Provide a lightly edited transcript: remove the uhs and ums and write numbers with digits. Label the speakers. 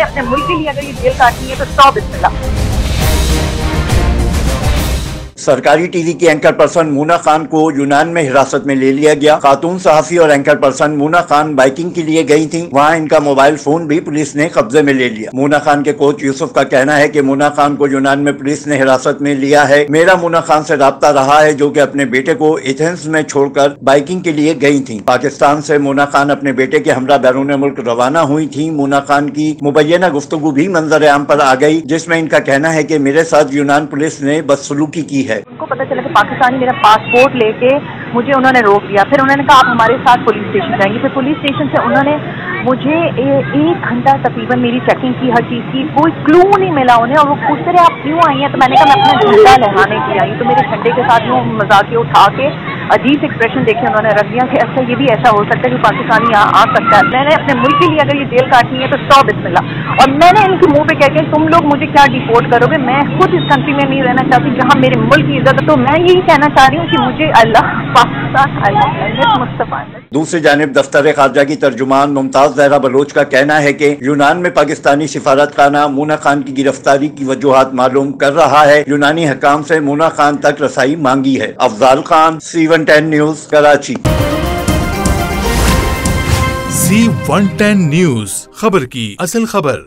Speaker 1: اپنے ملک کے لیے اگر یہ جیل کاٹنی ہے تو 100 بسم اللہ۔
Speaker 2: سرکاری ٹی وی کی اینکر پرسن مونا خان کو یونان میں حراست میں لے لیا گیا۔ خاتون صحافی اور anchor person Mona Khan biking کے لیے گئی تھیں، وہاں ان کا موبائل فون بھی پولیس نے قبضے میں لے لیا۔ مونا خان کے کوچ یوسف کا کہنا ہے کہ مونا خان کو یونان میں پولیس نے حراست میں لیا ہے۔ میرا مونا خان سے رابطہ رہا ہے جو کہ اپنے بیٹے کو ایتھنز میں چھوڑ کر بائیکنگ کے لیے گئی تھیں۔ پاکستان سے مونا خان اپنے بیٹے کے ہمراہ بیرون ملک روانہ ہوئی تھیں۔ مونا خان کی مبینہ گفتگو بھی منظر عام پر آ گئی، جس میں ان کا کہنا ہے کہ میرے ساتھ یونان پولیس نے بدسلوکی کی ہے۔
Speaker 1: ان کو پتہ چلا کہ پاکستانی میرا پاسپورٹ لے کے مجھے انہوں نے روک دیا، پھر انہوں نے کہا آپ ہمارے ساتھ پولیس اسٹیشن جائیں گے۔ پھر پولیس اسٹیشن سے انہوں نے مجھے 1 گھنٹہ تقریباً میری چیکنگ کی، ہر چیز کی، کوئی کلو نہیں ملا انہیں، اور وہ پوچھتے رہے آپ کیوں آئی ہیں، تو میں نے کہا میں اپنا جھنڈا لہرانے کی آئی۔ تو میرے جھنڈے کے ساتھ وہ مذاق اٹھا کے عجیب ایکسپریشن دیکھے انہوں نے رکھ دیا کہ اچھا یہ بھی ایسا ہو سکتا ہے کہ پاکستانی یہاں آ سکتا ہے۔ میں نے اپنے ملک کے لیے اگر یہ جیل کاٹنی ہے تو 100 بسم اللہ، اور میں نے ان کے منہ پہ کہہ کے تم لوگ مجھے کیا ڈیپورٹ کرو گے، میں خود اس کنٹری میں نہیں رہنا چاہتی جہاں میرے ملک کی عزت ہے۔ تو میں یہی کہنا چاہ رہی ہوں کہ مجھے اللہ پاکستان مصطفیٰ۔
Speaker 2: دوسری جانب دفتر خارجہ کی ترجمان ممتاز زہرا بلوچ کا کہنا ہے کہ یونان میں پاکستانی سفارت خانہ مونا خان کی گرفتاری کی وجوہات معلوم کر رہا ہے۔ یونانی حکام سے مونا خان تک رسائی مانگی ہے۔ افضال خان، C110 نیوز، کراچی۔
Speaker 3: C110 نیوز، خبر کی اصل خبر۔